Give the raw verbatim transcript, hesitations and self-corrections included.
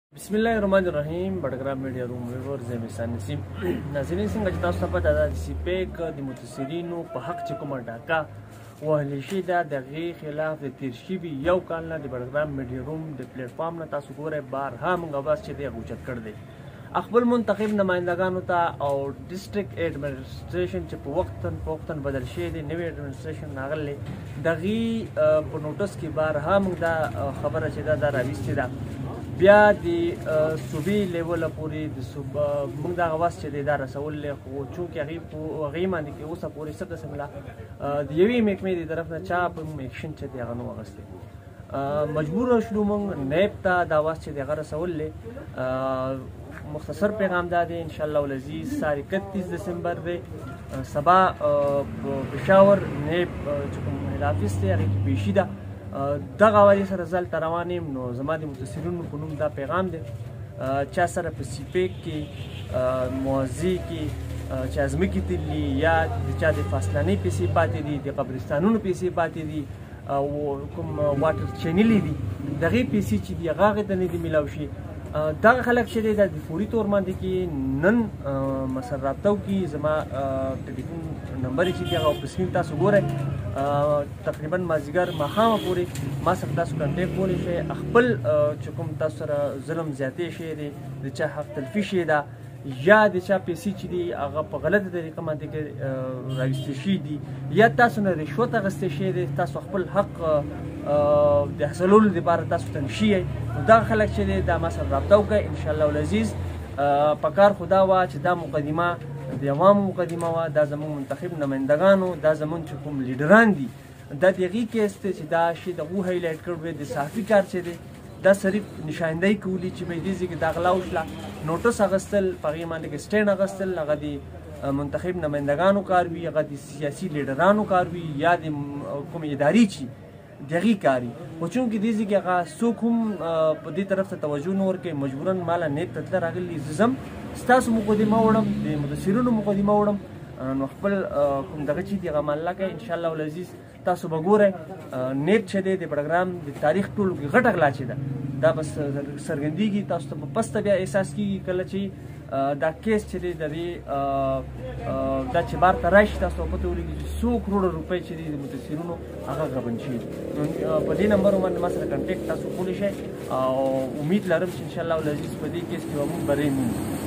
बिस्मिल्लाहिर्रहमानिर्रहीम बडग्राम media room viewers ज़मीसान नसीम नाज़रीन څنګه چې تاسو ته پته ده چې پیک د متصرینو په حق چې کومه ډاکا وهلی شي دا دغه خلاف د تیر شوي یو کال نه د بډګرام میډیا روم د پلیټ فارم نه تاسو ګورئ بارها موږ اواز چې دی اوچت کړ دی خپل منتخب نمائندگانو ته او ډیسټریکټ ایڈمنسټریشن چې په وختن په وختن بدل شي دی نوی ایڈمنسټریشن ناغلی دغه په نوټس کې بارها موږ دا خبره چې دا راوستې ده بیا د صوبې لیول پورې د صوبه موږ دا غواس چې دا رسول خو چونکې هغې هغې باندې کې اوسه پورې څه قسم لا د یوې محکمې د طرف نه چا په ایکشن چې دی هغه نه و اخیستی مجبور شلو موږ نیب ته دا واس چې دی هغه رسول مختصر پیغام دا دی انشاءالله العزیز تاریخ اکتیس دسمبر دی سبا پېښور نیب چې کوم هیډ آفیس دی هغې کې پیشي ده دغه حوالې سره زه هلته روان یم نو زما د متصرینو په نوم دا پیغام دی چا سره په سیپیک کې موازي کې چا ځمکې تللي یا چا د فاصلانۍ پیسې پاتې دي د قبرستانونو پیسې پاتې دي او کوم واټر چینلې دي دغې پیسې چې دي هغه هغې ته نه دي میلاو شي دغه خلک چې دی دا د فوري طور باندې کې نن مسره رابطه وکړي زما ټلیفون نمبر چې دی هغه په سکرین تاسو ګورئ تقریبا مازدیګر ماښامه پورې ما سره تاسو کنټیکټ کولی شئ خپل چې کوم تاسو سره ظلم زیاتی شوی دی د چا حق تلفي شوی ده یا د چا پیسې چې دي هغه په غلطه طریقه باندې کې راویستې شوي دي یا تاسو نه رشوت اخیستی شوی دی تاسو خپل حق د حاصلولو دپاره تاسو تنګ شوی نو دغه خلک چې دی دا ما سره رابطه وکړئ انشاءالله العزیز په کار خو دا وه چې دا مقدمه د عوامو مقدمه وه دا زموږ منتخب نمایندګانو دا زموږ چې کوم لیډران دي دا د هغې کیس دی چې دا شی د هغو هایلایټ کړی د صحافي کار چې دی دا صرف نشاندهی کولی چې به دې ځای کې دا غلا وشله نوټس اخیستل په هغې باندې کې سټینډ اخیستل هغه د منتخب نمایندګانو کار وي هغه د سیاسي لیډرانو کار وي یا د کوم ادارې چې د هغې کار وي خو چونکې دې ځای کې هغه څوک هم په دې طرف ته توجه نه ورکوي مجبورا ماله نیب ته تله راغلي زه ځم ستاسو مقدمه وړم د متصرینو مقدمه وړم نو خپل کوم دغه چې دی هغه معامله کوي انشاءالله العزیز تاسو به ګورئ نیب چې دی د بډګرام د تاریخ ټولو کې غټه غلا چې ده دا به څرګندېږي تاسو ته په پسته بیا احساس کېږي کله چې دا کیس چې دی د دې دا چې بار ته راشي تاسو ته پته ولګي چې څو کروړه روپۍ چې دي د متصرینو هغه غبن شوي نو په دې نمبر باندې ما سره کنټیکټ تاسو کولی شئ او امید لرم چې انشاءالله العزیز په دې کیس کې به موږ بری مومو